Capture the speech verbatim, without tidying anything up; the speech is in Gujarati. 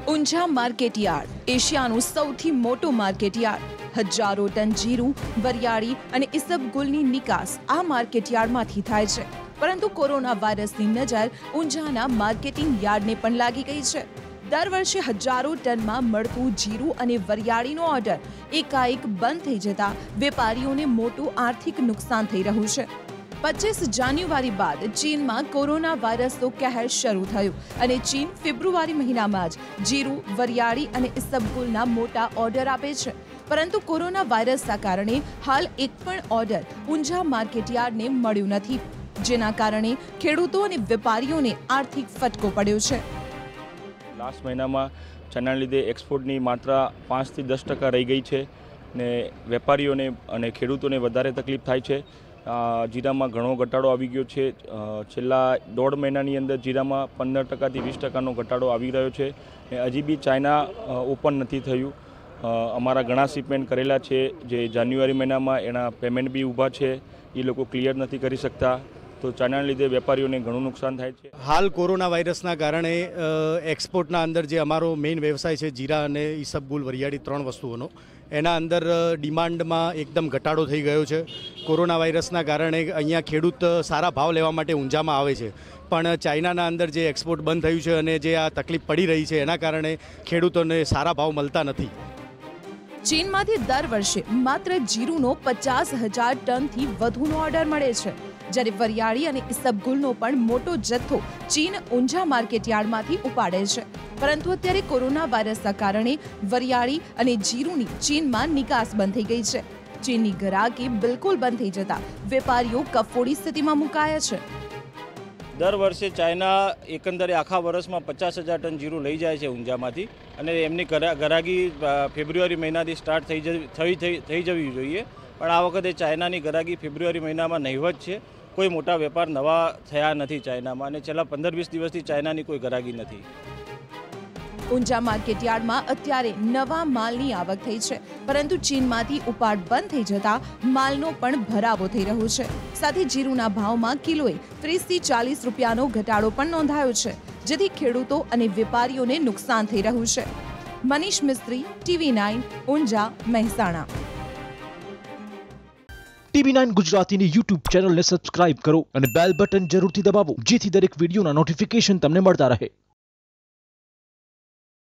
ઊંઝા માર્કેટયાર્ડ એશિયાનું સૌથી મોટું માર્કેટયાર્ડ હજારો ટન જીરું, વરિયાળી અને ઇસબગુલની નિકાસ આ માર્કેટયાર્ડમાંથી થાય છે. પરંતુ કોરોના વાયરસની નજર ઊંઝાના માર્કેટિંગ યાર્ડને પણ લાગી ગઈ છે. દર વર્ષે હજારો ટનમાં મળતું જીરું અને વરિયાળીનો ઓર્ડર એકાએક બંધ થઈ જતા વેપારીઓને મોટું આર્થિક નુકસાન થઈ રહ્યું છે. પચીસ જાન્યુઆરી બાદ ચીનમાં કોરોના વાયરસનો કહેર શરૂ થયો અને ચીન ફેબ્રુઆરી મહિનામાં જ જીરું, વરિયાળી અને ઇસબગુલના મોટા ઓર્ડર આપે છે. પરંતુ કોરોના વાયરસના કારણે હાલ એક પણ ઓર્ડર ઊંઝા માર્કેટયાર્ડને મળ્યું નથી, જેના કારણે ખેડૂતો અને વેપારીઓને આર્થિક ફટકો પડ્યો છે. લાસ્ટ મહિનામાં ચણાના લીધે એક્સપોર્ટની માત્રા પાંચથી દસ ટકા રહી ગઈ છે ને વેપારીઓને અને ખેડૂતોને વધારે તકલીફ થાય છે. જીરામાં ઘણો ઘટાડો આવી ગયો છે. છેલ્લા દોઢ મહિનાની અંદર જીરામાં પંદર ટકાથી વીસ ટકાનો ઘટાડો આવી રહ્યો છે ને હજી બી ચાઇના ઓપન નથી થયું. અમારા ઘણા શિપમેન્ટ કરેલા છે જે જાન્યુઆરી મહિનામાં એના પેમેન્ટ બી ઊભા છે, એ લોકો ક્લિયર નથી કરી શકતા. તો ચાઇનાના લીધે વેપારીઓને ઘણું નુકસાન થાય છે. હાલ કોરોના વાયરસના કારણે એક્સપોર્ટના અંદર જે અમારો મેઇન વ્યવસાય છે જીરા અને ઇસબગુલ વરિયાળી ત્રણ વસ્તુઓનો, એના અંદર ડિમાન્ડમાં એકદમ ઘટાડો થઈ ગયો છે. કોરોના વાયરસના કારણે અહીંયા ખેડૂત સારા ભાવ લેવા માટે ઊંઝામાં આવે છે, પણ ચાઇનાના અંદર જે એક્સપોર્ટ બંધ થયું છે અને જે આ તકલીફ પડી રહી છે એના કારણે ખેડૂતોને સારા ભાવ મળતા નથી. ચીનમાંથી દર વર્ષે માત્ર જીરુનો પચાસ હજાર ટનથી વધુનો ઓર્ડર મળે છે, જ્યારે વરિયાળી અને ઇસબગુલનો પણ મોટો જથ્થો ચીન ઊંઝા માર્કેટયાર્ડમાંથી ઉપાડે છે. પરંતુ અત્યારે કોરોના વાયરસના કારણે વરિયાળી અને જીરુની ચીનમાં નિકાસ બંધ થઈ ગઈ છે. ચીનની ગ્રાહકી બિલકુલ બંધ થઈ જતા વેપારીઓ કફોડી સ્થિતિમાં મુકાયા છે. દર વર્ષે ચાઇના એકંદરે આખા વર્ષમાં પચાસ હજાર ટન જીરું લઈ જાય છે ઊંઝામાંથી, અને એમની ગરાગી ફેબ્રુઆરી મહિનાથી સ્ટાર્ટ થઈ થઈ થઈ જવી જોઈએ. પણ આ વખતે ચાઇનાની ગરાગી ફેબ્રુઆરી મહિનામાં નહીવત છે. કોઈ મોટા વેપાર નવા થયા નથી ચાઇનામાં, અને છેલ્લા પંદર વીસ દિવસથી ચાઇનાની કોઈ ગરાગી નથી. ઊંઝા માર્કેટયાર્ડમાં અત્યારે નવા માલની આવક થઈ છે, પરંતુ ચીનમાંથી ઉપાડ બંધ થઈ જતા માલનો પણ ભરાવો થઈ રહ્યો છે. સાથે જીરુના ભાવમાં કિલોએ ત્રીસથી ચાલીસ રૂપિયાનો ઘટાડો પણ નોંધાયો છે, જેથી ખેડૂતો અને વેપારીઓને નુકસાન થઈ રહ્યું છે. Manish Mistry, TV nine, Unjha, Mehsana. TV nine ગુજરાતીની યુટ્યુબ ચેનલને સબસ્ક્રાઇબ કરો અને બેલ બટન જરૂરથી દબાવો, જેથી દરેક વિડીયોના નોટિફિકેશન તમને મળતા રહે.